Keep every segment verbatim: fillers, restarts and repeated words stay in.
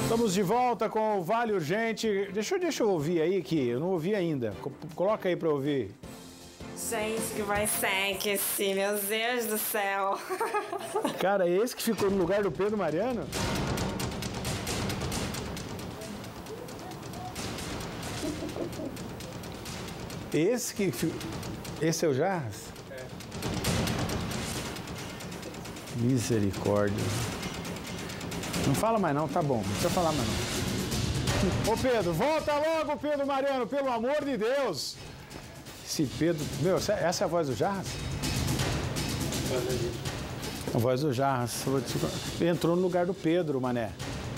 Estamos de volta com o Vale Urgente. Deixa, eu- deixa eu ouvir aí, que eu não ouvi ainda. Co- Coloca aí para ouvir. Gente, que vai sexy, meu Deus do céu. Cara, é esse que ficou no lugar do Pedro Mariano? Esse que... fi- Esse é o Jarras? É. Misericórdia. Não fala mais não, tá bom. Não precisa falar mais não. Ô Pedro, volta logo, Pedro Mariano, pelo amor de Deus. Esse Pedro... Meu, essa essa é a voz do Jarras? A voz do Jarras. Entrou no lugar do Pedro, mané.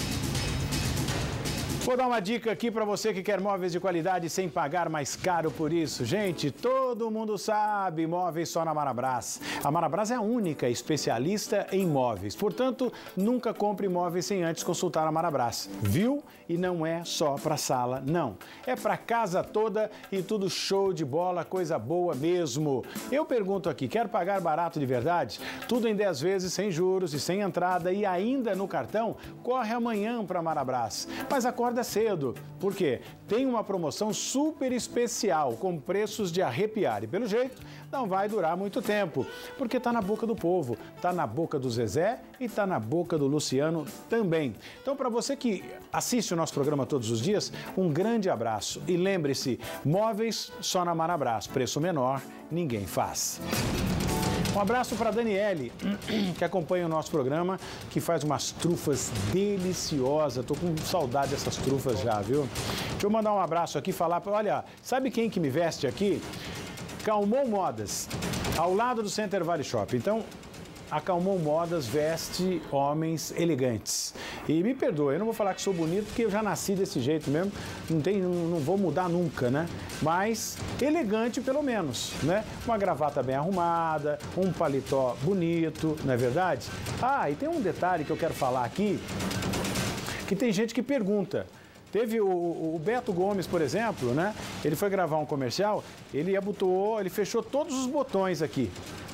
Vou dar uma dica aqui para você que quer móveis de qualidade sem pagar mais caro por isso. Gente, todo mundo sabe, móveis só na Marabras. A Marabras é a única especialista em móveis. Portanto, nunca compre móveis sem antes consultar a Marabras. Viu? E não é só para sala, não. É para casa toda e tudo show de bola, coisa boa mesmo. Eu pergunto aqui, quer pagar barato de verdade? Tudo em dez vezes, sem juros e sem entrada e ainda no cartão? Corre amanhã para a Marabras. Mas acorda cedo. Por quê? Tem uma promoção super especial com preços de arrepiar e pelo jeito não vai durar muito tempo, porque tá na boca do povo, tá na boca do Zezé e tá na boca do Luciano também. Então, para você que assiste o nosso programa todos os dias, um grande abraço e lembre-se, móveis só na Marabras, preço menor, ninguém faz. Um abraço para a Daniele, que acompanha o nosso programa, que faz umas trufas deliciosas. Tô com saudade dessas trufas já, viu? Deixa eu mandar um abraço aqui e falar, pra- olha, sabe quem que me veste aqui? Calmon Modas, ao lado do Center Valley Shop. Então, a Calmon Modas veste homens elegantes. E me perdoe, eu não vou falar que sou bonito, porque eu já nasci desse jeito mesmo, não, tem, não, não vou mudar nunca, né? Mas elegante pelo menos, né? Uma gravata bem arrumada, um paletó bonito, não é verdade? Ah, e tem um detalhe que eu quero falar aqui, que tem gente que pergunta. Teve o, o Beto Gomes, por exemplo, né? Ele foi gravar um comercial, ele abotoou, ele fechou todos os botões aqui.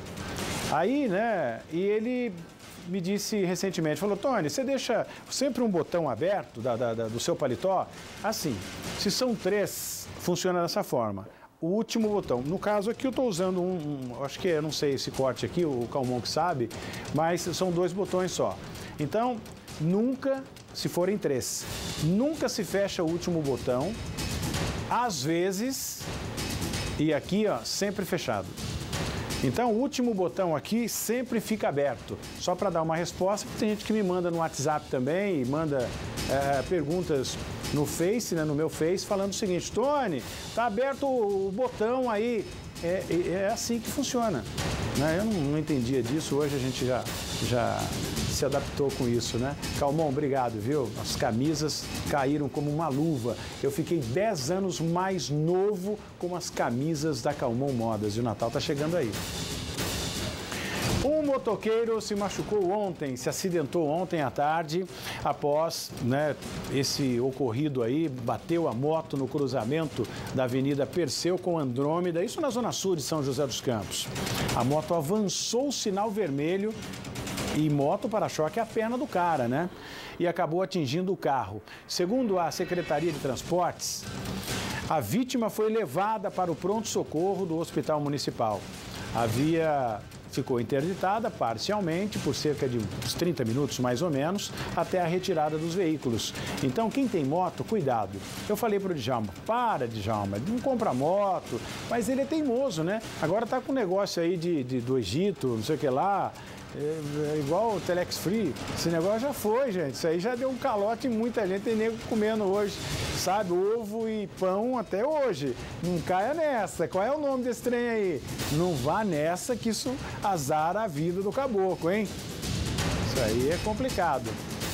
Aí, né, e ele me disse recentemente, falou, Tony, você deixa sempre um botão aberto da, da- da- do seu paletó? Assim, se são três, funciona dessa forma. O último botão, no caso aqui eu estou usando um, um, acho que eu não sei esse corte aqui, o Calmon que sabe, mas são dois botões só. Então, nunca, se forem três, nunca se fecha o último botão, às vezes, e aqui, ó, sempre fechado. Então, o último botão aqui sempre fica aberto, só para dar uma resposta, porque tem gente que me manda no WhatsApp também, e manda é, perguntas no Face, né, no meu Face, falando o seguinte, Tony, tá aberto o botão aí, é, é é assim que funciona. Né? Eu não, não entendia disso, hoje a gente já, já se adaptou com isso, né? Calmon, obrigado, viu? As camisas caíram como uma luva. Eu fiquei dez anos mais novo com as camisas da Calmon Modas e o Natal tá chegando aí. Um motoqueiro se machucou ontem, se acidentou ontem à tarde, após, né, esse ocorrido aí, bateu a moto no cruzamento da Avenida Perseu com Andrômeda, isso na zona sul de São José dos Campos. A moto avançou o sinal vermelho e moto para-choque é a perna do cara, né? E acabou atingindo o carro. Segundo a Secretaria de Transportes, a vítima foi levada para o pronto-socorro do Hospital Municipal. A via ficou interditada parcialmente por cerca de uns trinta minutos, mais ou menos, até a retirada dos veículos. Então, quem tem moto, cuidado. Eu falei para o Djalma, para, Djalma, não compra moto, mas ele é teimoso, né? Agora tá com um negócio aí de, de, do Egito, não sei o que lá, é, é igual o Telex Free. Esse negócio já foi, gente. Isso aí já deu um calote em muita gente, tem nego comendo hoje, sabe, ovo e pão até hoje. Não caia nessa. Qual é o nome desse trem aí? Não vá nessa que isso azara a vida do caboclo, hein? Isso aí é complicado.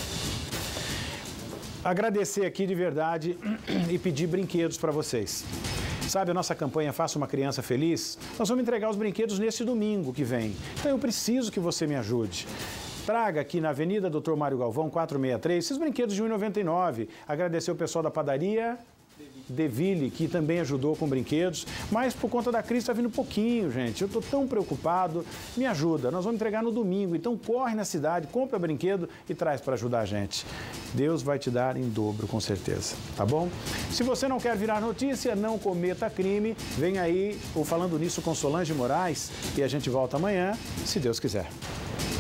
Agradecer aqui de verdade e pedir brinquedos para vocês. Sabe a nossa campanha Faça uma Criança Feliz? Nós vamos entregar os brinquedos nesse domingo que vem. Então eu preciso que você me ajude. Traga aqui na Avenida doutor Mário Galvão, quatrocentos e sessenta e três, esses brinquedos de um real e noventa e nove centavos. Agradecer o pessoal da padaria Deville, que também ajudou com brinquedos, mas por conta da crise está vindo pouquinho, gente. Eu estou tão preocupado. Me ajuda, nós vamos entregar no domingo, então corre na cidade, compra brinquedo e traz para ajudar a gente. Deus vai te dar em dobro, com certeza, tá bom? Se você não quer virar notícia, não cometa crime. Vem aí o Falando Nisso com Solange Moraes e a gente volta amanhã, se Deus quiser.